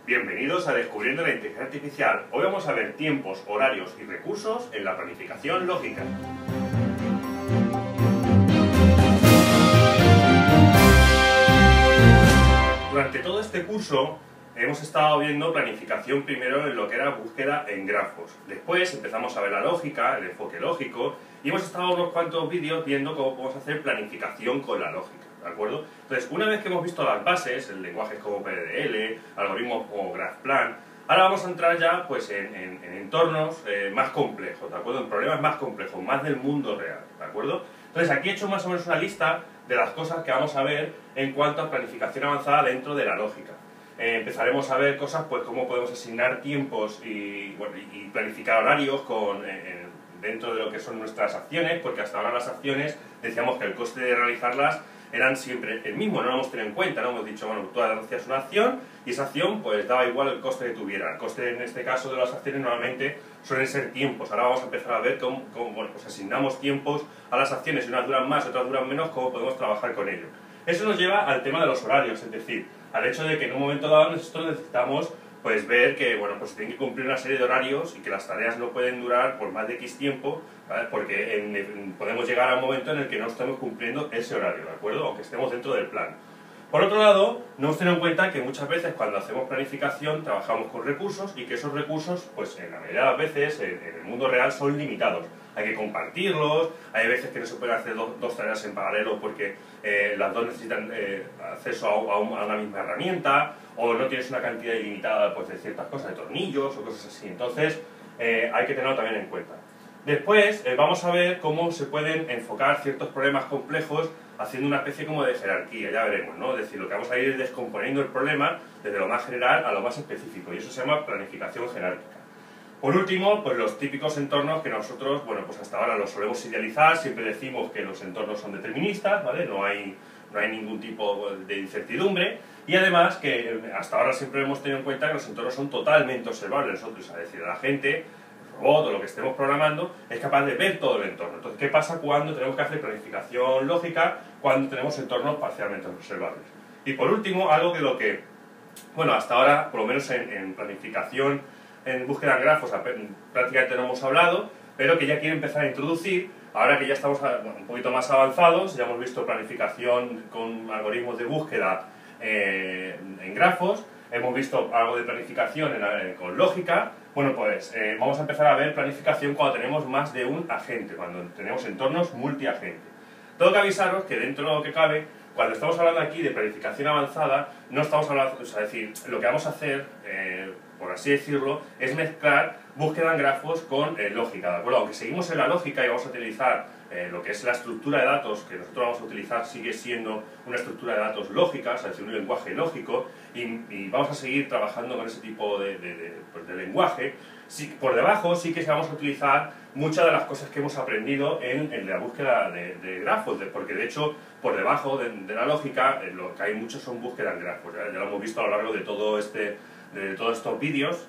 Bienvenidos a Descubriendo la Inteligencia Artificial. Hoy vamos a ver tiempos, horarios y recursos en la planificación lógica. Durante todo este curso hemos estado viendo planificación primero en lo que era búsqueda en grafos. Después empezamos a ver la lógica, el enfoque lógico, y hemos estado unos cuantos vídeos viendo cómo podemos hacer planificación con la lógica, ¿de acuerdo? Entonces, una vez que hemos visto las bases, en lenguajes como PDL, algoritmos como GraphPlan, ahora vamos a entrar ya pues, en entornos más complejos, ¿de acuerdo? En problemas más complejos, más del mundo real, ¿de acuerdo? Entonces, aquí he hecho más o menos una lista de las cosas que vamos a ver en cuanto a planificación avanzada dentro de la lógica. Empezaremos a ver cosas pues cómo podemos asignar tiempos y planificar horarios dentro de lo que son nuestras acciones, porque hasta ahora las acciones decíamos que el coste de realizarlas eran siempre el mismo, no lo hemos tenido en cuenta, ¿no? Hemos dicho, bueno, tú hacías una acción y esa acción pues daba igual el coste que tuviera. El coste en este caso de las acciones normalmente suelen ser tiempos. Ahora vamos a empezar a ver cómo bueno, pues asignamos tiempos a las acciones, y unas duran más, otras duran menos, cómo podemos trabajar con ello. Eso nos lleva al tema de los horarios, es decir, al hecho de que en un momento dado nosotros necesitamos pues ver que bueno, pues tienen que cumplir una serie de horarios y que las tareas no pueden durar por más de X tiempo, ¿vale? Porque podemos llegar a un momento en el que no estemos cumpliendo ese horario, ¿de acuerdo? Aunque estemos dentro del plan. Por otro lado, no hemos tenido en cuenta que muchas veces cuando hacemos planificación trabajamos con recursos y que esos recursos, pues en la mayoría de las veces, en el mundo real son limitados. Hay que compartirlos, hay veces que no se pueden hacer dos tareas en paralelo porque las dos necesitan acceso a una misma herramienta, o no tienes una cantidad ilimitada pues, de ciertas cosas, de tornillos o cosas así. Entonces, hay que tenerlo también en cuenta. Después, vamos a ver cómo se pueden enfocar ciertos problemas complejos haciendo una especie como de jerarquía, ya veremos, ¿no? Es decir, lo que vamos a ir es descomponiendo el problema desde lo más general a lo más específico, y eso se llama planificación jerárquica. Por último, pues los típicos entornos que nosotros, bueno, pues hasta ahora los solemos idealizar, siempre decimos que los entornos son deterministas, ¿vale? No hay ningún tipo de incertidumbre, y además que hasta ahora siempre hemos tenido en cuenta que los entornos son totalmente observables. Nosotros, es decir, la gente, el robot o lo que estemos programando, es capaz de ver todo el entorno. Entonces, ¿qué pasa cuando tenemos que hacer planificación lógica cuando tenemos entornos parcialmente observables? Y por último, algo de lo que, bueno, hasta ahora, por lo menos en planificación, en búsqueda en grafos, prácticamente no hemos hablado, pero que ya quiero empezar a introducir, ahora que ya estamos un poquito más avanzados, ya hemos visto planificación con algoritmos de búsqueda en grafos, hemos visto algo de planificación con lógica. Bueno, pues vamos a empezar a ver planificación cuando tenemos más de un agente, cuando tenemos entornos multiagente. Tengo que avisaros que dentro de lo que cabe, cuando estamos hablando aquí de planificación avanzada, no estamos hablando, o sea, es decir, lo que vamos a hacer, por así decirlo, es mezclar búsqueda en grafos con lógica, ¿de acuerdo? Aunque seguimos en la lógica y vamos a utilizar lo que es la estructura de datos que nosotros vamos a utilizar, sigue siendo una estructura de datos lógica, es decir, un lenguaje lógico, y vamos a seguir trabajando con ese tipo de lenguaje. Sí, por debajo sí que vamos a utilizar muchas de las cosas que hemos aprendido en la búsqueda de grafos, porque de hecho por debajo de la lógica lo que hay mucho son búsquedas en grafos, ya lo hemos visto a lo largo de todos estos vídeos,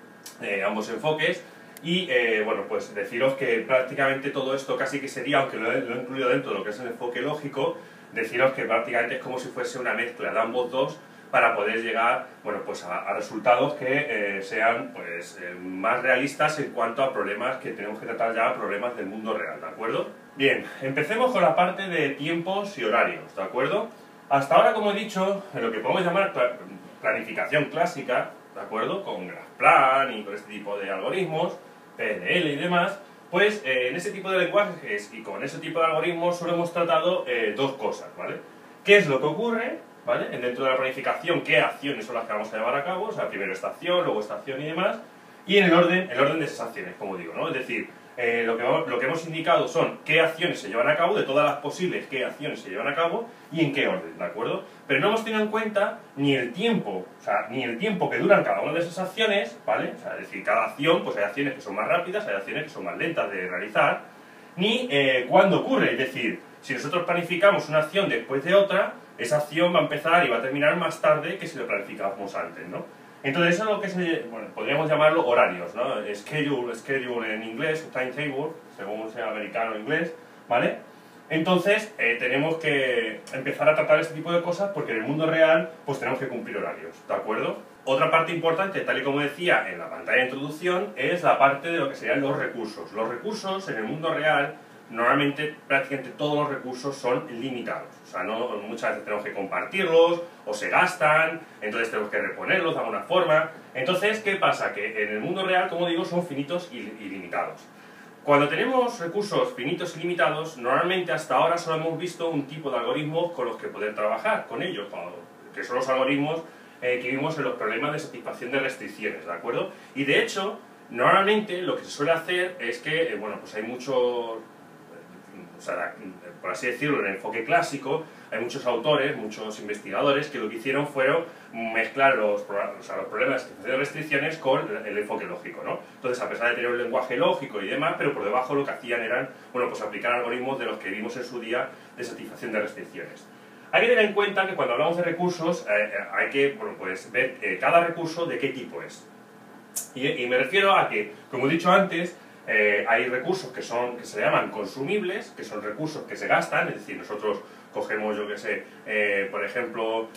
ambos enfoques, y bueno, pues deciros que prácticamente todo esto casi que sería, aunque lo he incluido dentro de lo que es el enfoque lógico, deciros que prácticamente es como si fuese una mezcla de ambos dos para poder llegar, bueno, pues a resultados que sean pues, más realistas en cuanto a problemas que tenemos que tratar ya, problemas del mundo real, ¿de acuerdo? Bien, empecemos con la parte de tiempos y horarios, ¿de acuerdo? Hasta ahora, como he dicho, en lo que podemos llamar planificación clásica, ¿de acuerdo? Con GraphPlan y con este tipo de algoritmos, PDL y demás, pues en ese tipo de lenguajes y con ese tipo de algoritmos solo hemos tratado dos cosas, ¿vale? ¿Qué es lo que ocurre? ¿Vale? Dentro de la planificación, qué acciones son las que vamos a llevar a cabo, o sea, primero esta acción, luego esta acción y demás, y en el orden de esas acciones, como digo, ¿no? Es decir, lo que hemos indicado son qué acciones se llevan a cabo, de todas las posibles qué acciones se llevan a cabo y en qué orden, ¿de acuerdo? Pero no hemos tenido en cuenta ni el tiempo, o sea, ni el tiempo que duran cada una de esas acciones, ¿vale? O sea, es decir, cada acción, pues hay acciones que son más rápidas, hay acciones que son más lentas de realizar, ni cuándo ocurre, es decir, si nosotros planificamos una acción después de otra, esa acción va a empezar y va a terminar más tarde que si lo planificábamos antes, ¿no? Entonces eso es lo que bueno, podríamos llamarlo horarios, ¿no? Schedule en inglés, timetable, según sea americano o inglés, ¿vale? Entonces tenemos que empezar a tratar este tipo de cosas porque en el mundo real pues tenemos que cumplir horarios, ¿de acuerdo? Otra parte importante, tal y como decía en la pantalla de introducción, es la parte de lo que serían los recursos. Los recursos en el mundo real, normalmente prácticamente todos los recursos son limitados. O sea, muchas veces tenemos que compartirlos, o se gastan, entonces tenemos que reponerlos de alguna forma. Entonces, ¿qué pasa? Que en el mundo real, como digo, son finitos y limitados. Cuando tenemos recursos finitos y limitados, normalmente hasta ahora solo hemos visto un tipo de algoritmos con los que poder trabajar con ellos, que son los algoritmos que vimos en los problemas de satisfacción de restricciones, ¿de acuerdo? Y de hecho, normalmente lo que se suele hacer es que, bueno, pues hay muchos, o sea, por así decirlo, en el enfoque clásico, hay muchos autores, muchos investigadores que lo que hicieron fueron mezclar los problemas de restricciones con el enfoque lógico, ¿no? Entonces, a pesar de tener un lenguaje lógico y demás, pero por debajo lo que hacían eran, bueno, pues aplicar algoritmos de los que vimos en su día de satisfacción de restricciones. Hay que tener en cuenta que cuando hablamos de recursos hay que, bueno, pues ver cada recurso de qué tipo es. Y me refiero a que, como he dicho antes, hay recursos que se llaman consumibles, que son recursos que se gastan, es decir, nosotros cogemos, yo qué sé, por ejemplo,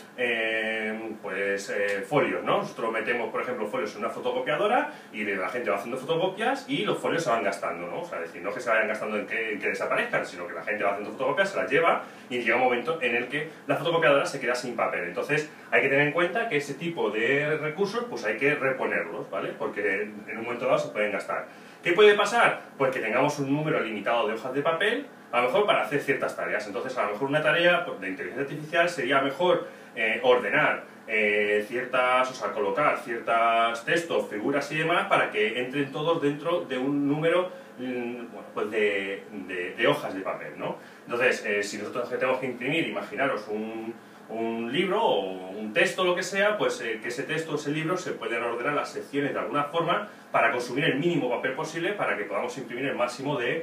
folios, ¿no? Nosotros metemos, por ejemplo, folios en una fotocopiadora y la gente va haciendo fotocopias y los folios se van gastando, ¿no? O sea, es decir, no que se vayan gastando en que desaparezcan, sino que la gente va haciendo fotocopias, se las lleva y llega un momento en el que la fotocopiadora se queda sin papel. Entonces, hay que tener en cuenta que ese tipo de recursos, pues hay que reponerlos, ¿vale? Porque en un momento dado se pueden gastar. ¿Qué puede pasar? Pues que tengamos un número limitado de hojas de papel, a lo mejor para hacer ciertas tareas. Entonces, a lo mejor una tarea de inteligencia artificial sería mejor ordenar ciertas, o sea, colocar ciertos textos, figuras y demás para que entren todos dentro de un número bueno, pues de hojas de papel, ¿no? Entonces, si nosotros tenemos que imprimir, imaginaros un libro o un texto, lo que sea, pues que ese texto o ese libro se pueden ordenar las secciones de alguna forma para consumir el mínimo papel posible para que podamos imprimir el máximo de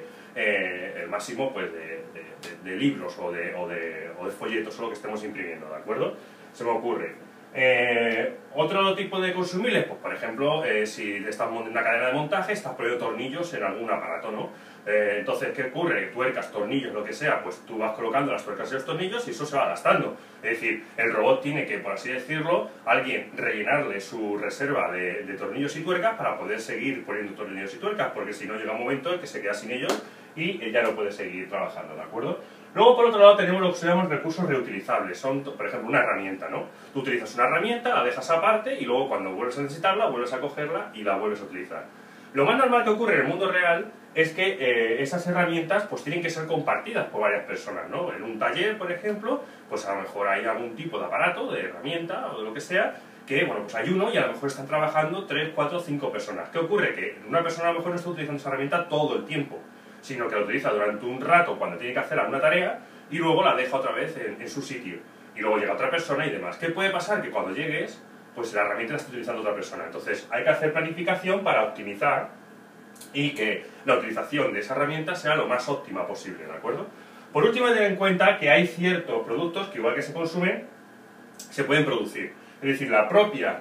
libros o de folletos o lo que estemos imprimiendo, ¿de acuerdo? Se me ocurre. Otro tipo de consumibles, pues por ejemplo, si estás en una cadena de montaje, estás poniendo tornillos en algún aparato, ¿no? Entonces, ¿qué ocurre? Tuercas, tornillos, lo que sea, pues tú vas colocando las tuercas y los tornillos y eso se va gastando. Es decir, el robot tiene que, por así decirlo, alguien rellenarle su reserva de tornillos y tuercas para poder seguir poniendo tornillos y tuercas, porque si no llega un momento en que se queda sin ellos y ya no puede seguir trabajando, ¿de acuerdo? Luego, por otro lado, tenemos lo que se llaman recursos reutilizables. Son, por ejemplo, una herramienta, ¿no? Tú utilizas una herramienta, la dejas aparte y luego cuando vuelves a necesitarla, vuelves a cogerla y la vuelves a utilizar. Lo más normal que ocurre en el mundo real es que esas herramientas pues tienen que ser compartidas por varias personas, ¿no? En un taller, por ejemplo, pues a lo mejor hay algún tipo de aparato, de herramienta o de lo que sea, que, bueno, pues hay uno y a lo mejor están trabajando 3, 4, 5 personas. ¿Qué ocurre? Que una persona a lo mejor no está utilizando esa herramienta todo el tiempo, sino que la utiliza durante un rato cuando tiene que hacer alguna tarea y luego la deja otra vez en su sitio. Y luego llega otra persona y demás. ¿Qué puede pasar? Que cuando llegues, pues la herramienta la está utilizando otra persona. Entonces hay que hacer planificación para optimizar y que la utilización de esa herramienta sea lo más óptima posible, ¿de acuerdo? Por último, hay que tener en cuenta que hay ciertos productos que igual que se consumen, se pueden producir. Es decir, la propia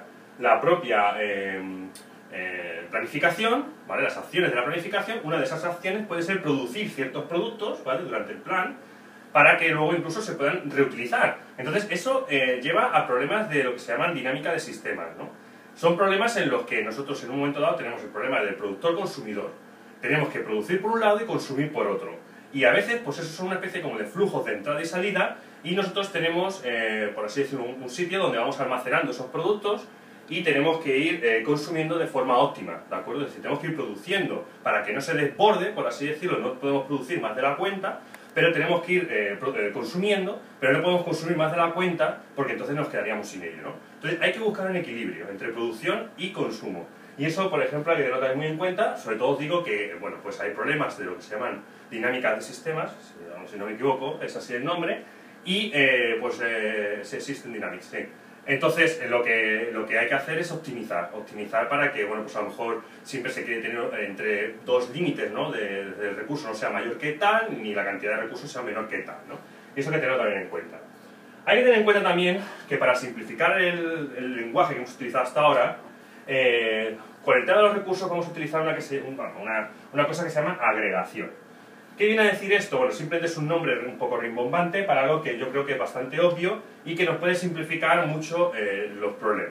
planificación, ¿vale? Las acciones de la planificación, una de esas acciones puede ser producir ciertos productos, ¿vale? Durante el plan, para que luego incluso se puedan reutilizar. Entonces, eso lleva a problemas de lo que se llaman dinámica de sistemas, ¿no? Son problemas en los que nosotros en un momento dado tenemos el problema del productor-consumidor. Tenemos que producir por un lado y consumir por otro. Y a veces, pues eso son una especie como de flujos de entrada y salida, y nosotros tenemos, por así decirlo, un sitio donde vamos almacenando esos productos y tenemos que ir consumiendo de forma óptima, ¿de acuerdo? Es decir, tenemos que ir produciendo para que no se desborde, por así decirlo, no podemos producir más de la cuenta, pero tenemos que ir consumiendo, pero no podemos consumir más de la cuenta porque entonces nos quedaríamos sin ello, ¿no? Entonces hay que buscar un equilibrio entre producción y consumo. Y eso, por ejemplo, hay que tenerlo muy en cuenta. Sobre todo os digo que, bueno, pues hay problemas de lo que se llaman dinámicas de sistemas, si no me equivoco, es así el nombre, y System Dynamics, sí. Entonces, lo que hay que hacer es optimizar para que, bueno, pues a lo mejor siempre se quiere tener entre dos límites, ¿no? del recurso no sea mayor que tal, ni la cantidad de recursos sea menor que tal, ¿no? Y eso hay que tenerlo también en cuenta. Hay que tener en cuenta también que para simplificar el lenguaje que hemos utilizado hasta ahora, con el tema de los recursos vamos a utilizar una cosa que se llama agregación. ¿Qué viene a decir esto? Bueno, simplemente es un nombre un poco rimbombante para algo que yo creo que es bastante obvio y que nos puede simplificar mucho los problemas.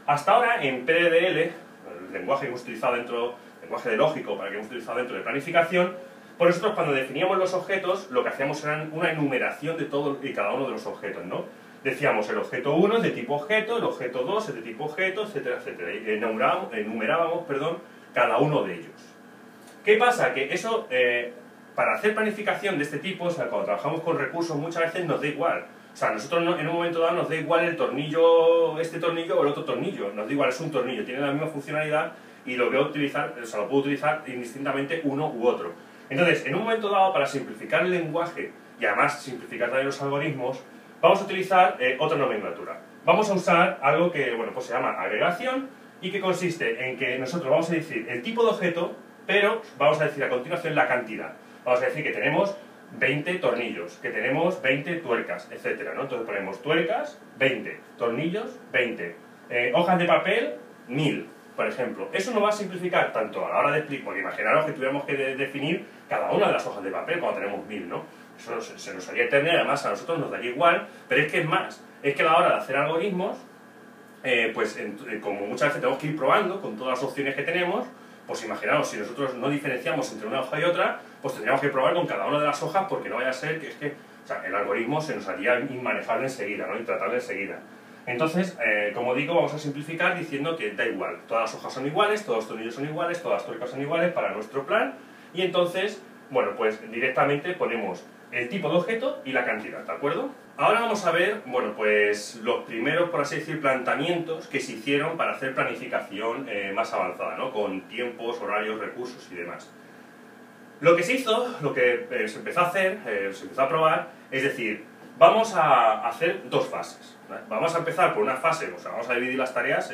Hasta ahora en PDDL, el lenguaje que hemos utilizado dentro, el lenguaje de lógico para que hemos utilizado dentro de planificación, por nosotros cuando definíamos los objetos, lo que hacíamos era una enumeración de todo y cada uno de los objetos, ¿no? Decíamos el objeto 1 es de tipo objeto, el objeto 2 es de tipo objeto, etcétera, etcétera. Y enumerábamos, cada uno de ellos. ¿Qué pasa? Que eso, para hacer planificación de este tipo, o sea, cuando trabajamos con recursos muchas veces nos da igual. O sea, a nosotros en un momento dado nos da igual el tornillo, este tornillo o el otro tornillo. Nos da igual, es un tornillo, tiene la misma funcionalidad y lo puedo utilizar indistintamente uno u otro. Entonces, en un momento dado, para simplificar el lenguaje y además simplificar también los algoritmos, vamos a utilizar otra nomenclatura. Vamos a usar algo que, bueno, pues se llama agregación y que consiste en que nosotros vamos a decir el tipo de objeto, pero vamos a decir a continuación la cantidad. Vamos a decir que tenemos 20 tornillos, que tenemos 20 tuercas, etc., ¿no? Entonces ponemos tuercas, 20, tornillos, 20, hojas de papel, 1000, por ejemplo. Eso nos va a simplificar tanto a la hora de explicar, porque imaginaros que tuviéramos que definir cada una de las hojas de papel cuando tenemos 1000, ¿no? Eso se nos haría eterno y además a nosotros nos daría igual, pero es que es más, es que a la hora de hacer algoritmos, como muchas veces tenemos que ir probando con todas las opciones que tenemos, pues imaginaos, si nosotros no diferenciamos entre una hoja y otra, pues tendríamos que probar con cada una de las hojas porque no vaya a ser que o sea, el algoritmo se nos haría inmanejable enseguida, ¿no? Intratable enseguida. Entonces, como digo, vamos a simplificar diciendo que da igual, todas las hojas son iguales, todos los tornillos son iguales, todas las tuercas son iguales para nuestro plan, y entonces, bueno, pues directamente ponemos el tipo de objeto y la cantidad, ¿de acuerdo? Ahora vamos a ver, bueno, pues los primeros, por así decir, planteamientos que se hicieron para hacer planificación más avanzada, ¿no? Con tiempos, horarios, recursos y demás. Lo que se hizo, lo que se empezó a hacer, se empezó a probar, es decir, vamos a hacer dos fases, ¿vale? Vamos a empezar por una fase, o sea, vamos a dividir las tareas,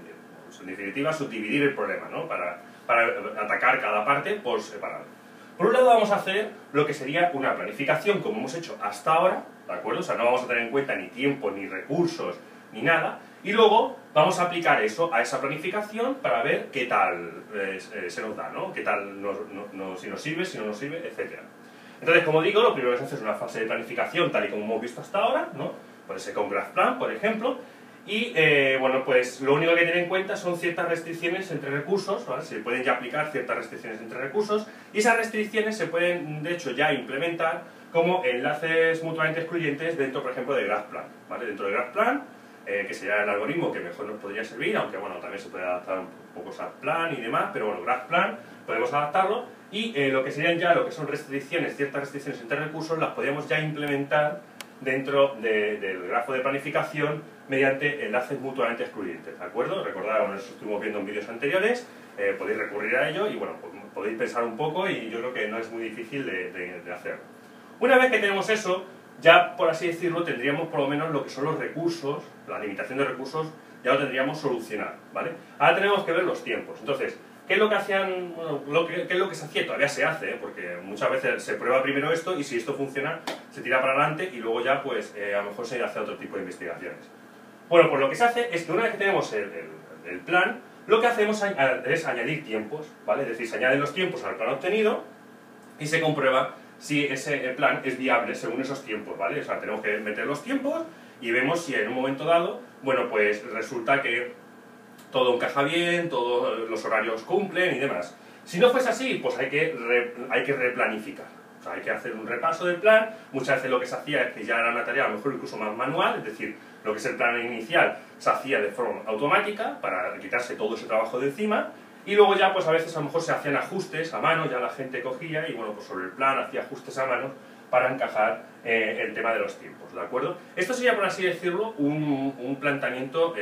en definitiva, subdividir el problema, ¿no? Para atacar cada parte por separado. Por un lado vamos a hacer lo que sería una planificación como hemos hecho hasta ahora, ¿de acuerdo? O sea, no vamos a tener en cuenta ni tiempo, ni recursos, ni nada, y luego vamos a aplicar eso a esa planificación para ver qué tal se nos da, ¿no? Qué tal si nos sirve, si no nos sirve, etc. Entonces, como digo, lo primero que se hace es una fase de planificación tal y como hemos visto hasta ahora, ¿no? Puede ser con GraphPlan, por ejemplo, y bueno, pues lo único que hay que tener en cuenta son ciertas restricciones entre recursos, ¿vale? Se pueden ya aplicar ciertas restricciones entre recursos y esas restricciones se pueden, de hecho, ya implementar como enlaces mutuamente excluyentes dentro, por ejemplo, de GraphPlan, ¿vale? Dentro de GraphPlan, que sería el algoritmo que mejor nos podría servir, aunque bueno, también se puede adaptar un poco a SATplan y demás, pero bueno, GraphPlan podemos adaptarlo y lo que serían ya lo que son restricciones, ciertas restricciones entre recursos, las podríamos ya implementar dentro del grafo de planificación mediante enlaces mutuamente excluyentes, ¿de acuerdo? Recordad, bueno, eso estuvimos viendo en vídeos anteriores, podéis recurrir a ello y bueno, pues podéis pensar un poco y yo creo que no es muy difícil de hacerlo. Una vez que tenemos eso, ya por así decirlo, tendríamos por lo menos lo que son los recursos, la limitación de recursos, ya lo tendríamos solucionado, ¿vale? Ahora tenemos que ver los tiempos. Entonces, ¿qué es lo que hacían, bueno, qué es lo que se hacía? Todavía se hace, porque muchas veces se prueba primero esto y si esto funciona, se tira para adelante y luego ya, pues, a lo mejor se hace otro tipo de investigaciones. Bueno, pues lo que se hace es que una vez que tenemos el plan, lo que hacemos es añadir tiempos, ¿vale? Es decir, se añaden los tiempos al plan obtenido y se comprueba si ese plan es viable según esos tiempos, ¿vale? O sea, tenemos que meter los tiempos y vemos si en un momento dado, bueno, pues resulta que todo encaja bien, todos los horarios cumplen y demás. Si no fuese así, pues hay que replanificar. O sea, hay que hacer un repaso del plan. Muchas veces lo que se hacía es que ya era una tarea a lo mejor incluso más manual, es decir, lo que es el plan inicial se hacía de forma automática para quitarse todo ese trabajo de encima y luego ya pues a veces a lo mejor se hacían ajustes a mano, ya la gente cogía y bueno, pues sobre el plan hacía ajustes a mano para encajar el tema de los tiempos, ¿de acuerdo? Esto sería, por así decirlo, un planteamiento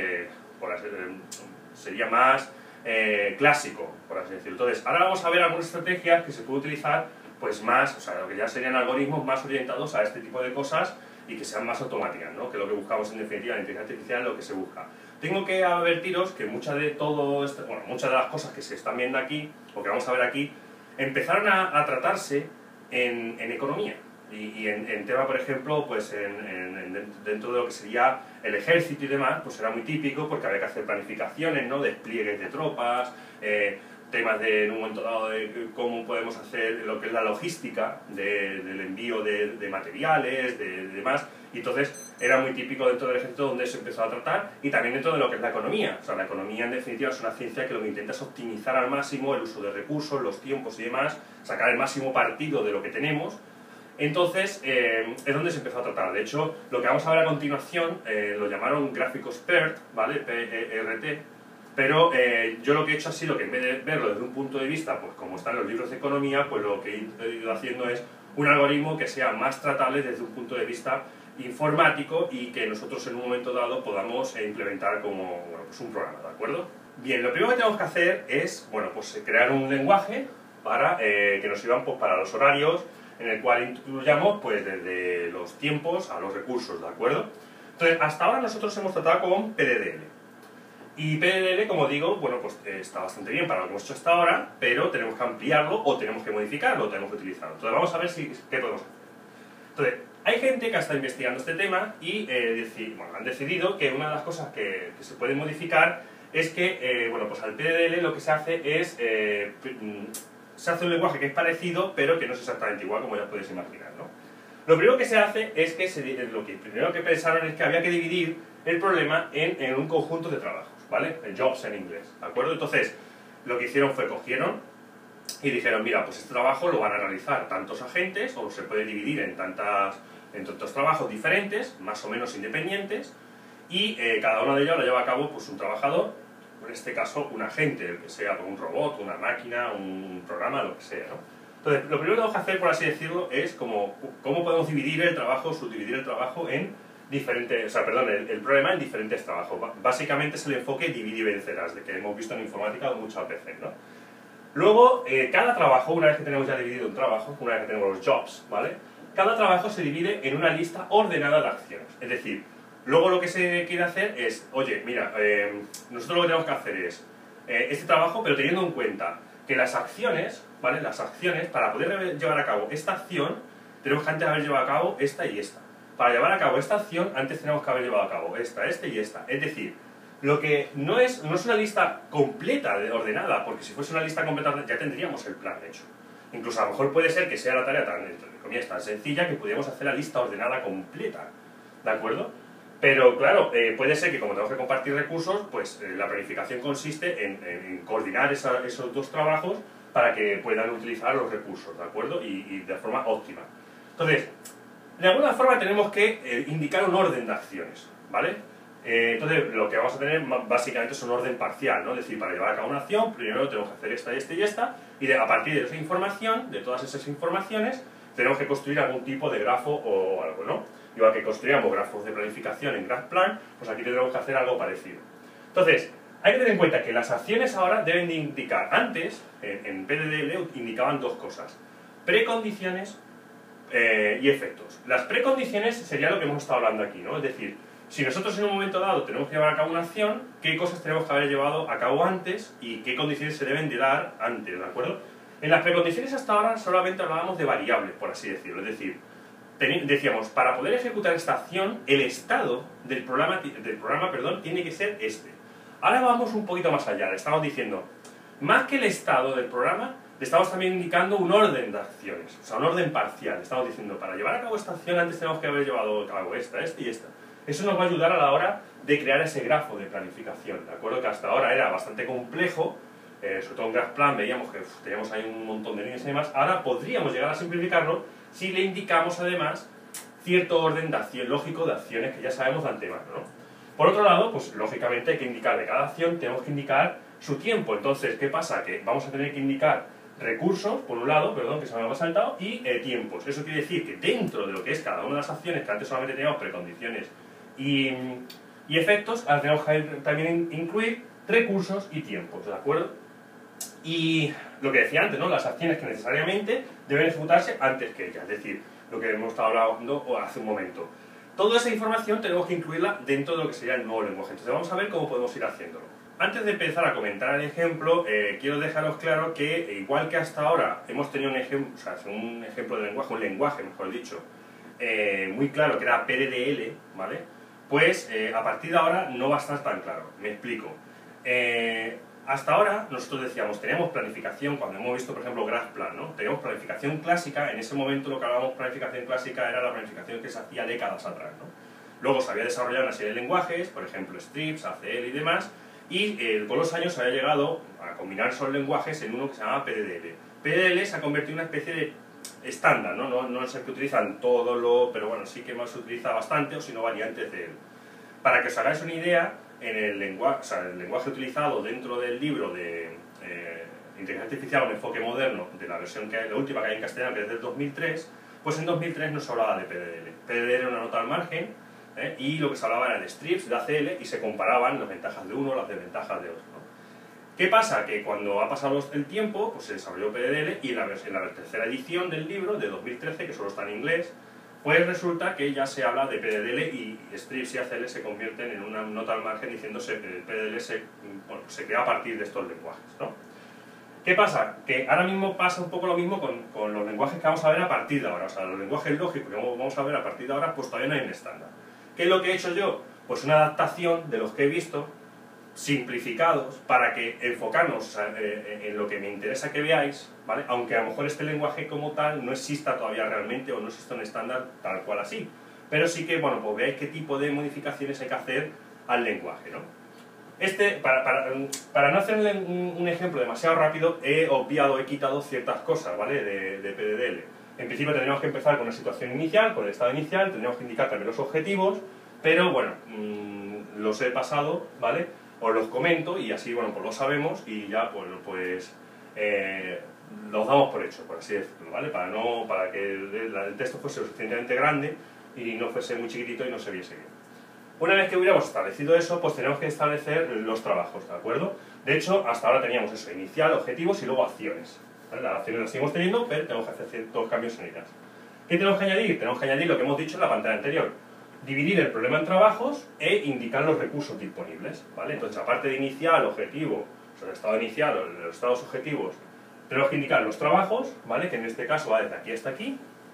sería más clásico, por así decirlo. Entonces, ahora vamos a ver algunas estrategias que se puede utilizar pues más, o sea, lo que ya serían algoritmos más orientados a este tipo de cosas y que sean más automáticas, ¿no? Que es lo que buscamos en definitiva en la inteligencia artificial, lo que se busca. Tengo que advertiros que muchas de las cosas que se están viendo aquí, o que vamos a ver aquí, empezaron a tratarse en economía. Y en tema, por ejemplo, pues dentro de lo que sería el ejército y demás, pues era muy típico porque había que hacer planificaciones, ¿no? Despliegues de tropas, temas de, en un momento dado de cómo podemos hacer lo que es la logística del envío de materiales, de demás, y entonces era muy típico dentro del ejército donde se empezó a tratar, y también dentro de lo que es la economía. O sea, la economía en definitiva es una ciencia que lo que intenta es optimizar al máximo el uso de recursos, los tiempos y demás, sacar el máximo partido de lo que tenemos. Entonces, es donde se empezó a tratar. De hecho, lo que vamos a ver a continuación lo llamaron gráficos PERT, ¿vale? P-E-R-T. Pero yo lo que he hecho así, lo que en vez de verlo desde un punto de vista, pues como están los libros de economía, pues lo que he ido haciendo es un algoritmo que sea más tratable desde un punto de vista informático y que nosotros en un momento dado podamos implementar como bueno, pues un programa, ¿de acuerdo? Bien, lo primero que tenemos que hacer es, bueno, pues crear un lenguaje para que nos sirvan pues, para los horarios, en el cual incluyamos pues desde los tiempos a los recursos, ¿de acuerdo? Entonces, hasta ahora nosotros hemos tratado con PDDL. Y PDDL, como digo, bueno, pues está bastante bien para lo que hemos hecho hasta ahora, pero tenemos que ampliarlo o tenemos que modificarlo o tenemos que utilizarlo. Entonces vamos a ver qué podemos hacer. Entonces, hay gente que ha estado investigando este tema y bueno, han decidido que una de las cosas que se puede modificar es que, bueno, pues al PDDL lo que se hace es se hace un lenguaje que es parecido, pero que no es exactamente igual, como ya podéis imaginar, ¿no? Lo primero que se hace es que lo primero que pensaron es que había que dividir el problema en un conjunto de trabajos, ¿vale? Jobs en inglés, ¿de acuerdo? Entonces, lo que hicieron fue cogieron y dijeron, mira, pues este trabajo lo van a realizar tantos agentes, o se puede dividir en tantos trabajos diferentes, más o menos independientes, y cada uno de ellos lo lleva a cabo pues un trabajador, en este caso un agente, el que sea un robot, una máquina, un programa, lo que sea, ¿no? Entonces, lo primero que tenemos que hacer, por así decirlo, es cómo podemos dividir el trabajo, subdividir el trabajo en diferentes, o sea, perdón, el problema en diferentes trabajos. Básicamente es el enfoque divide y vencerás, de que hemos visto en informática muchas veces, ¿no? Luego, cada trabajo, una vez que tenemos ya dividido un trabajo, una vez que tenemos los jobs, ¿vale? Cada trabajo se divide en una lista ordenada de acciones. Es decir, luego lo que se quiere hacer es, oye, mira, nosotros lo que tenemos que hacer es este trabajo, pero teniendo en cuenta que las acciones, ¿vale? Las acciones, para poder llevar a cabo esta acción, tenemos que antes haber llevado a cabo esta y esta. Para llevar a cabo esta acción, antes tenemos que haber llevado a cabo esta y esta. Es decir, lo que no es una lista completa ordenada, porque si fuese una lista completa ya tendríamos el plan hecho. Incluso a lo mejor puede ser que sea la tarea tan, entre comillas, tan sencilla que pudiéramos hacer la lista ordenada completa, ¿de acuerdo? Pero claro, puede ser que como tenemos que compartir recursos, pues la planificación consiste en coordinar esos dos trabajos para que puedan utilizar los recursos, ¿de acuerdo? Y de forma óptima. Entonces, de alguna forma tenemos que indicar un orden de acciones, ¿vale? Entonces, lo que vamos a tener básicamente es un orden parcial, ¿no? Es decir, para llevar a cabo una acción, primero tenemos que hacer esta y esta, y a partir de esa información, de todas esas informaciones, tenemos que construir algún tipo de grafo o algo, ¿no? Igual que construíamos grafos de planificación en GraphPlan, pues aquí tenemos que hacer algo parecido. Entonces, hay que tener en cuenta que las acciones ahora deben de indicar, antes, en PDDL indicaban dos cosas, precondiciones y efectos. Las precondiciones sería lo que hemos estado hablando aquí, ¿no? Es decir, si nosotros en un momento dado tenemos que llevar a cabo una acción, ¿qué cosas tenemos que haber llevado a cabo antes y qué condiciones se deben de dar antes, ¿de acuerdo? En las precondiciones hasta ahora solamente hablábamos de variables, por así decirlo, es decir, decíamos, para poder ejecutar esta acción, el estado del programa tiene que ser este. Ahora vamos un poquito más allá, le estamos diciendo, más que el estado del programa, le estamos también indicando un orden de acciones, o sea, un orden parcial. Le estamos diciendo, para llevar a cabo esta acción antes tenemos que haber llevado a cabo esta y esta. Eso nos va a ayudar a la hora de crear ese grafo de planificación, ¿de acuerdo? Que hasta ahora era bastante complejo, sobre todo en GraphPlan veíamos que teníamos ahí un montón de líneas y demás. Ahora podríamos llegar a simplificarlo si le indicamos además cierto orden de acción lógico de acciones que ya sabemos de antemano, ¿no? Por otro lado, pues lógicamente hay que indicar de cada acción, tenemos que indicar su tiempo. Entonces, ¿qué pasa? Que vamos a tener que indicar recursos, por un lado, perdón, que se me había saltado, y tiempos. Eso quiere decir que dentro de lo que es cada una de las acciones, que antes solamente teníamos precondiciones y efectos, ahora tenemos que también incluir recursos y tiempos, ¿de acuerdo? Y lo que decía antes, ¿no? Las acciones que necesariamente deben ejecutarse antes que ellas, es decir, lo que hemos estado hablando hace un momento. Toda esa información tenemos que incluirla dentro de lo que sería el nuevo lenguaje. Entonces vamos a ver cómo podemos ir haciéndolo. Antes de empezar a comentar el ejemplo, quiero dejaros claro que, igual que hasta ahora hemos tenido un ejemplo de lenguaje, un lenguaje, mejor dicho, muy claro, que era PDDL, ¿vale? Pues a partir de ahora no va a estar tan claro. Me explico. hasta ahora nosotros decíamos, teníamos planificación, cuando hemos visto, por ejemplo, GraphPlan, ¿no? Teníamos planificación clásica, en ese momento lo que hablábamos de planificación clásica era la planificación que se hacía décadas atrás, ¿no? Luego se había desarrollado una serie de lenguajes, por ejemplo, Strips, ACL y demás, y con los años se había llegado a combinar esos lenguajes en uno que se llamaba PDDL. PDDL se ha convertido en una especie de estándar, ¿no? No es el que utilizan todo pero bueno, sí que más se utiliza bastante, o si no variantes de él. Para que os hagáis una idea, en el lenguaje utilizado dentro del libro de Inteligencia Artificial, un enfoque moderno, de la versión que hay, la última que hay en castellano, que es del 2003, pues en 2003 no se hablaba de PDDL. PDDL era una nota al margen, y lo que se hablaba era de strips, de ACL, y se comparaban las ventajas de uno, las desventajas de otro, ¿no? ¿Qué pasa? Que cuando ha pasado el tiempo, pues se desarrolló PDDL, y en la tercera edición del libro, de 2013, que solo está en inglés, pues resulta que ya se habla de PDDL y strips y ACL se convierten en una nota al margen diciéndose que el PDDL se crea a partir de estos lenguajes, ¿no? ¿Qué pasa? Que ahora mismo pasa un poco lo mismo con los lenguajes que vamos a ver a partir de ahora. O sea, los lenguajes lógicos que vamos a ver a partir de ahora, pues todavía no hay un estándar. ¿Qué es lo que he hecho yo? Pues una adaptación de los que he visto, simplificados, para que enfocarnos en lo que me interesa que veáis, ¿vale? Aunque a lo mejor este lenguaje como tal no exista todavía realmente o no exista un estándar tal cual así. Pero sí que, bueno, pues veáis qué tipo de modificaciones hay que hacer al lenguaje, ¿no? Para no hacer un ejemplo demasiado rápido, he obviado, he quitado ciertas cosas, ¿vale? De PDDL. En principio tendríamos que empezar con la situación inicial, con el estado inicial, tendríamos que indicar también los objetivos, pero bueno, los he pasado, ¿vale? Os los comento y así, bueno, pues lo sabemos y ya pues los damos por hecho, por así decirlo, ¿vale? Para que el texto fuese lo suficientemente grande y no fuese muy chiquitito y no se viese bien. Una vez que hubiéramos establecido eso, pues tenemos que establecer los trabajos, ¿de acuerdo? De hecho, hasta ahora teníamos eso, inicial, objetivos y luego acciones, ¿vale? Las acciones las seguimos teniendo, pero tenemos que hacer ciertos cambios en ellas. ¿Qué tenemos que añadir? Tenemos que añadir lo que hemos dicho en la pantalla anterior. Dividir el problema en trabajos e indicar los recursos disponibles, ¿vale? Entonces, aparte de inicial, objetivo, o sea, el estado inicial o los estados objetivos, tenemos que indicar los trabajos, ¿vale? Que en este caso va desde aquí hasta aquí,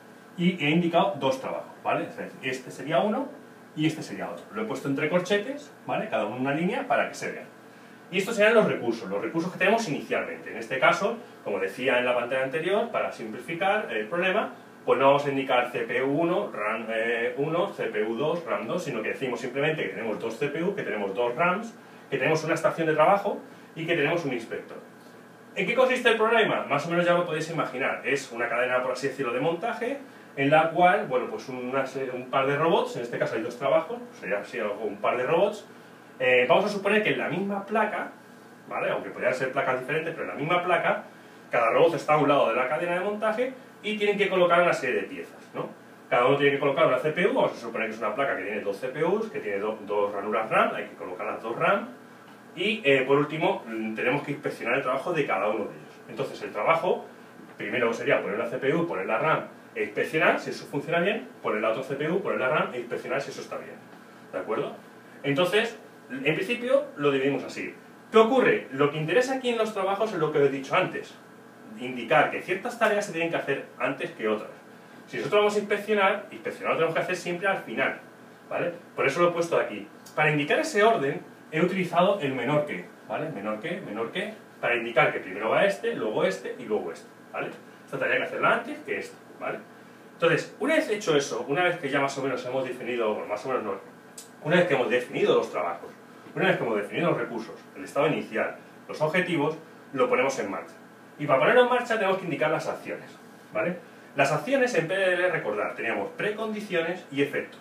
y he indicado dos trabajos, ¿vale? Es decir, este sería uno y este sería otro. Lo he puesto entre corchetes, ¿vale? Cada uno en una línea para que se vean. Y estos serían los recursos que tenemos inicialmente. En este caso, como decía en la pantalla anterior, para simplificar el problema, pues no vamos a indicar CPU1, RAM 1, CPU2, RAM 2, sino que decimos simplemente que tenemos dos CPU, que tenemos dos RAMs, que tenemos una estación de trabajo y que tenemos un inspector. ¿En qué consiste el problema? Más o menos ya lo podéis imaginar. Es una cadena, por así decirlo, de montaje, en la cual, bueno, pues un par de robots, en este caso hay dos trabajos, sería así un par de robots, vamos a suponer que en la misma placa, ¿vale? Aunque podrían ser placas diferentes, pero en la misma placa, cada robot está a un lado de la cadena de montaje y tienen que colocar una serie de piezas, ¿no? Cada uno tiene que colocar una CPU, vamos a suponer que es una placa que tiene dos CPUs, que tiene dos ranuras RAM, hay que colocar las dos RAM, y por último tenemos que inspeccionar el trabajo de cada uno de ellos. Entonces el trabajo, primero sería poner la CPU, poner la RAM e inspeccionar si eso funciona bien, poner la otra CPU, poner la RAM e inspeccionar si eso está bien, ¿de acuerdo? Entonces, en principio lo dividimos así. ¿Qué ocurre? Lo que interesa aquí en los trabajos es lo que os he dicho antes, indicar que ciertas tareas se tienen que hacer antes que otras. Si nosotros vamos a inspeccionar lo tenemos que hacer siempre al final, ¿vale? Por eso lo he puesto aquí. Para indicar ese orden he utilizado el menor que, ¿vale? Menor que, para indicar que primero va este, luego este y luego este, ¿vale? Esta tarea hay que hacerla antes que esta, ¿vale? Entonces, una vez hecho eso, una vez que ya más o menos hemos definido, bueno, más o menos no, una vez que hemos definido los trabajos, una vez que hemos definido los recursos, el estado inicial, los objetivos, lo ponemos en marcha. Y para ponerlo en marcha tenemos que indicar las acciones, ¿vale? Las acciones en PDDL, recordar, teníamos precondiciones y efectos.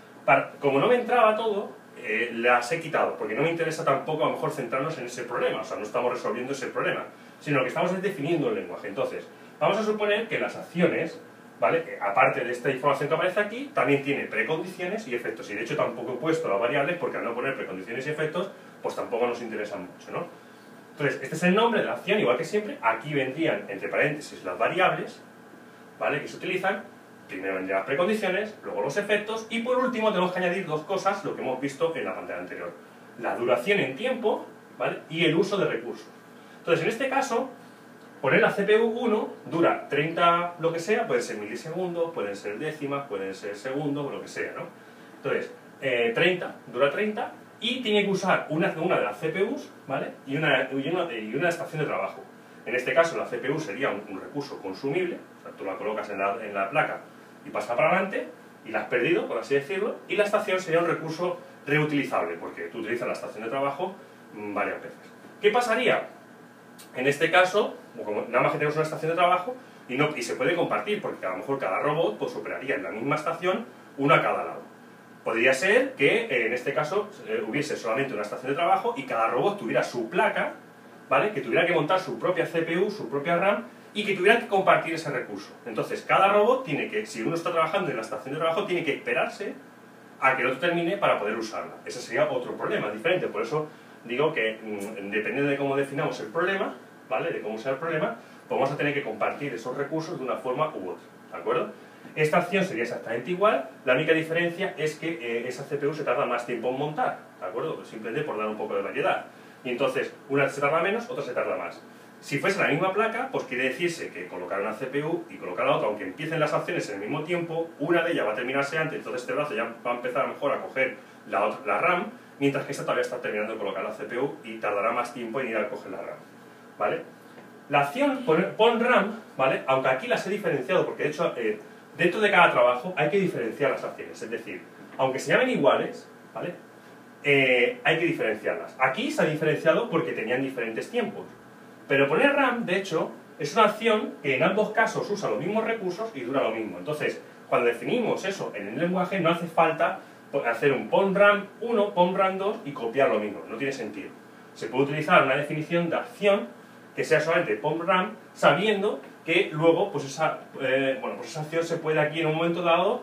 Como no me entraba todo, las he quitado, porque no me interesa tampoco a lo mejor centrarnos en ese problema, o sea, no estamos resolviendo ese problema, sino que estamos definiendo el lenguaje. Entonces, vamos a suponer que las acciones, ¿vale? Aparte de esta información que aparece aquí, también tiene precondiciones y efectos, y de hecho tampoco he puesto las variables, porque al no poner precondiciones y efectos, pues tampoco nos interesan mucho, ¿no? Entonces, este es el nombre de la acción, igual que siempre. Aquí vendrían, entre paréntesis, las variables, ¿vale? Que se utilizan. Primero vendrían las precondiciones, luego los efectos, y por último tenemos que añadir dos cosas, lo que hemos visto en la pantalla anterior. La duración en tiempo, ¿vale? Y el uso de recursos. Entonces, en este caso, poner la CPU 1 dura 30, lo que sea, pueden ser milisegundos, pueden ser décimas, pueden ser segundos, lo que sea, ¿no? Entonces, 30, dura 30, y tiene que usar una de las CPUs, ¿vale? y una estación de trabajo. En este caso la CPU sería un recurso consumible, o sea, tú la colocas en la placa y pasa para adelante, y la has perdido, por así decirlo, y la estación sería un recurso reutilizable, porque tú utilizas la estación de trabajo varias veces. ¿Qué pasaría? En este caso, como nada más que tenemos una estación de trabajo, y se puede compartir, porque a lo mejor cada robot pues, operaría en la misma estación, uno a cada lado. Podría ser que en este caso hubiese solamente una estación de trabajo y cada robot tuviera su placa, ¿vale? Que tuviera que montar su propia CPU, su propia RAM, y que tuvieran que compartir ese recurso. Entonces, cada robot tiene que, si uno está trabajando en la estación de trabajo, tiene que esperarse a que el otro termine para poder usarla. Ese sería otro problema, diferente. Por eso digo que, dependiendo de cómo definamos el problema, ¿vale? De cómo sea el problema, pues vamos a tener que compartir esos recursos de una forma u otra, ¿de acuerdo? Esta acción sería exactamente igual, la única diferencia es que esa CPU se tarda más tiempo en montar, ¿de acuerdo? Pues simplemente por dar un poco de variedad. Y entonces, una se tarda menos, otra se tarda más. Si fuese la misma placa, pues quiere decirse que colocar una CPU y colocar la otra, aunque empiecen las acciones en el mismo tiempo, una de ellas va a terminarse antes, entonces este brazo ya va a empezar a lo mejor a coger la RAM, mientras que esta todavía está terminando de colocar la CPU y tardará más tiempo en ir a coger la RAM, ¿vale? La acción pon RAM, ¿vale? Aunque aquí las he diferenciado, porque de hecho, dentro de cada trabajo hay que diferenciar las acciones, es decir, aunque se llamen iguales, ¿vale? Hay que diferenciarlas. Aquí se ha diferenciado porque tenían diferentes tiempos. Pero poner RAM, de hecho, es una acción que en ambos casos usa los mismos recursos y dura lo mismo. Entonces, cuando definimos eso en el lenguaje, no hace falta hacer un pon RAM 1, pon RAM 2 y copiar lo mismo. No tiene sentido. Se puede utilizar una definición de acción que sea solamente pon RAM, sabiendo que luego pues esa acción se puede aquí en un momento dado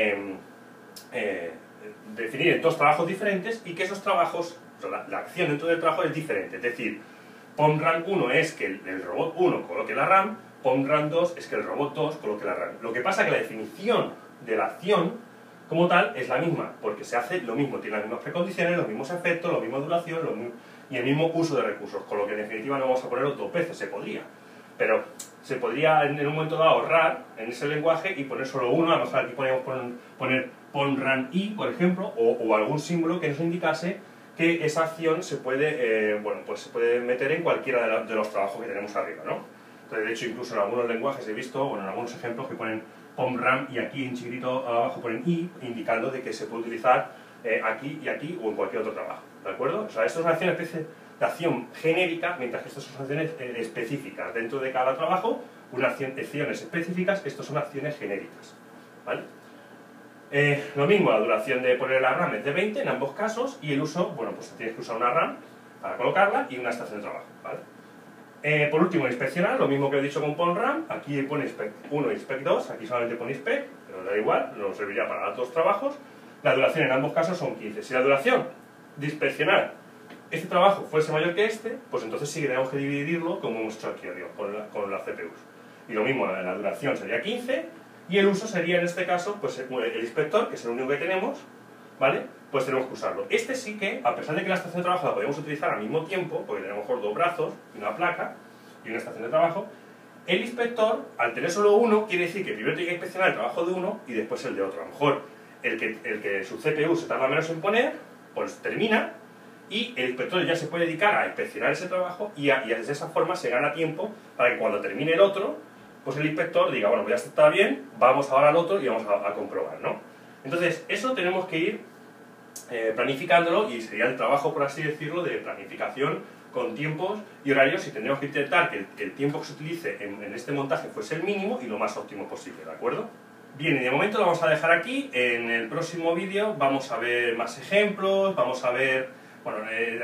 definir en dos trabajos diferentes y que esos trabajos, o sea, la acción dentro del trabajo es diferente. Es decir, pon RAM 1 es que el robot 1 coloque la RAM, pon RAM 2 es que el robot 2 coloque la RAM. Lo que pasa es que la definición de la acción como tal es la misma, porque se hace lo mismo, tiene las mismas precondiciones, los mismos efectos, la misma duración y el mismo uso de recursos, con lo que en definitiva no vamos a ponerlo dos veces, se podría. Pero se podría en un momento dado ahorrar en ese lenguaje y poner solo uno, a lo mejor aquí podemos poner pon RAM i, por ejemplo, o algún símbolo que nos indicase que esa acción se puede, pues se puede meter en cualquiera de los trabajos que tenemos arriba, ¿no? Entonces, de hecho, incluso en algunos lenguajes he visto, en algunos ejemplos que ponen pon RAM y aquí en chiquitito abajo ponen i, indicando de que se puede utilizar aquí y aquí o en cualquier otro trabajo, ¿de acuerdo? O sea, esto es una especie de acción genérica, mientras que estas son acciones específicas. Dentro de cada trabajo, unas acciones específicas, estas son acciones genéricas, ¿vale? Lo mismo, la duración de poner la RAM es de 20 en ambos casos y el uso, bueno, pues tienes que usar una RAM para colocarla y una estación de trabajo, ¿vale? Por último, inspeccionar, lo mismo que he dicho con pon RAM, aquí pone inspect 1 y inspect 2, aquí solamente pone inspect, pero da igual, nos serviría para los dos trabajos. La duración en ambos casos son 15. Si la duración de inspeccionar este trabajo fuese mayor que este, pues entonces sí que tenemos que dividirlo como hemos hecho aquí arriba, con las CPUs. Y lo mismo, la duración sería 15 y el uso sería en este caso, pues el inspector, que es el único que tenemos, ¿vale? Pues tenemos que usarlo. Este sí que, a pesar de que la estación de trabajo la podemos utilizar al mismo tiempo, porque tenemos mejor dos brazos, una placa y una estación de trabajo, el inspector, al tener solo uno, quiere decir que primero tiene que inspeccionar el trabajo de uno y después el de otro. A lo mejor el que su CPU se tarda menos en poner, pues termina, y el inspector ya se puede dedicar a inspeccionar ese trabajo y de esa forma se gana tiempo para que cuando termine el otro, pues el inspector diga, bueno, pues ya está bien, vamos ahora al otro y vamos a comprobar, ¿no? Entonces, eso tenemos que ir planificándolo y sería el trabajo, por así decirlo, de planificación con tiempos y horarios y tendríamos que intentar que el tiempo que se utilice en este montaje fuese el mínimo y lo más óptimo posible, ¿de acuerdo? Bien, y de momento lo vamos a dejar aquí. En el próximo vídeo vamos a ver más ejemplos, vamos a ver, bueno,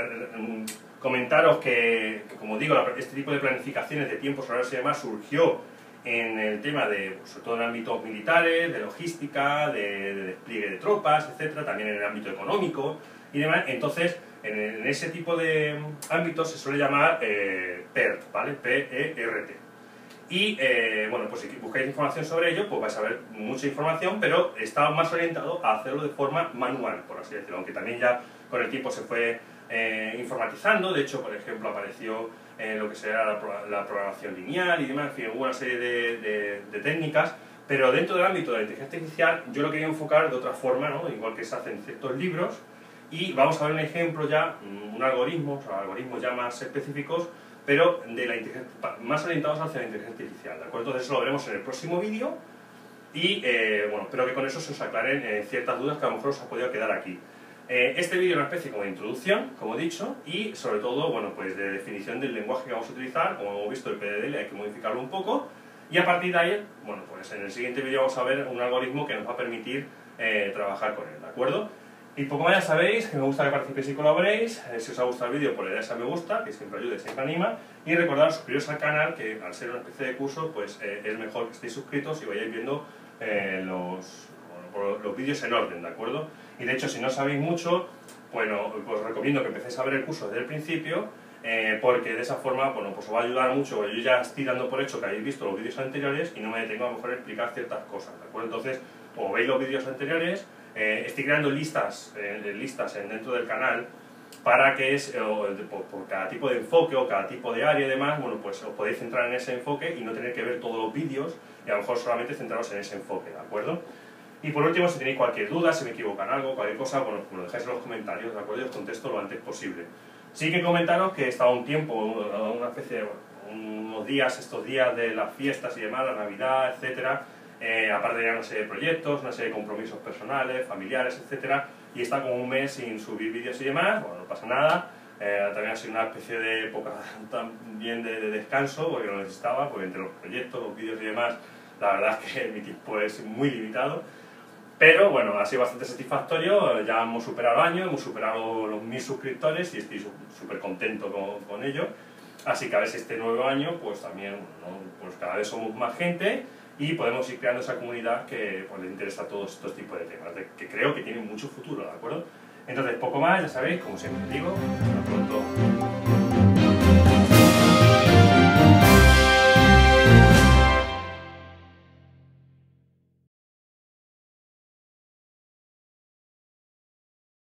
comentaros que, como digo, este tipo de planificaciones de tiempos, horarios y demás surgió en el tema de, pues, sobre todo en ámbitos militares, de logística, de despliegue de tropas, etcétera, también en el ámbito económico y demás. Entonces, en ese tipo de ámbitos se suele llamar PERT, ¿vale? P-E-R-T. Y, bueno, pues si buscáis información sobre ello, pues vais a ver mucha información, pero está más orientado a hacerlo de forma manual, por así decirlo, aunque también ya con el tiempo se fue informatizando. De hecho, por ejemplo, apareció lo que será la programación lineal y demás, en fin, hubo una serie de técnicas, pero dentro del ámbito de la inteligencia artificial yo lo quería enfocar de otra forma, ¿no? Igual que se hace en ciertos libros, y vamos a ver un ejemplo ya, un algoritmo, o sea, algoritmos ya más específicos, pero de la más orientados hacia la inteligencia artificial, ¿de acuerdo? Entonces eso lo veremos en el próximo vídeo y bueno, espero que con eso se os aclaren ciertas dudas que a lo mejor os ha podido quedar aquí. Este vídeo es una especie como de introducción, como he dicho, y sobre todo, bueno, pues de definición del lenguaje que vamos a utilizar. Como hemos visto, el PDDL hay que modificarlo un poco, y a partir de ahí, bueno, pues en el siguiente vídeo vamos a ver un algoritmo que nos va a permitir trabajar con él, ¿de acuerdo? Y poco más, ya sabéis que me gusta que participéis y colaboréis. Si os ha gustado el vídeo, pues le dais a me gusta, que siempre ayuda y siempre anima, y recordad suscribiros al canal, que al ser una especie de curso, pues es mejor que estéis suscritos y vayáis viendo los vídeos en orden, ¿de acuerdo? Y de hecho, si no sabéis mucho, bueno, pues os recomiendo que empecéis a ver el curso desde el principio, porque de esa forma, bueno, pues os va a ayudar mucho. Yo ya estoy dando por hecho que habéis visto los vídeos anteriores y no me detengo a lo mejor a explicar ciertas cosas, ¿de acuerdo? Entonces, o veis los vídeos anteriores, estoy creando listas dentro del canal para que por cada tipo de enfoque o cada tipo de área y demás, bueno, pues os podéis centrar en ese enfoque y no tener que ver todos los vídeos y a lo mejor solamente centraros en ese enfoque, ¿de acuerdo? Y por último, si tenéis cualquier duda, si me equivoco en algo, cualquier cosa, bueno, me lo dejáis en los comentarios, ¿de acuerdo? Y os contesto lo antes posible. Sí que comentaros que he estado un tiempo, una especie, unos días, estos días de las fiestas y demás, la Navidad, etcétera, aparte de una serie de proyectos, una serie de compromisos personales, familiares, etcétera, y he estado como un mes sin subir vídeos y demás. Bueno, no pasa nada. También ha sido una especie de época también de descanso, porque lo necesitaba, porque entre los proyectos, los vídeos y demás, la verdad es que mi tiempo es muy limitado. Pero bueno, ha sido bastante satisfactorio. Ya hemos superado el año, hemos superado los 1000 suscriptores y estoy súper contento con ello. Así que a ver si este nuevo año, pues también, ¿no? Pues cada vez somos más gente y podemos ir creando esa comunidad que pues, le interesa a todos estos tipos de temas, que creo que tienen mucho futuro, ¿de acuerdo? Entonces, poco más, ya sabéis, como siempre digo, hasta pronto.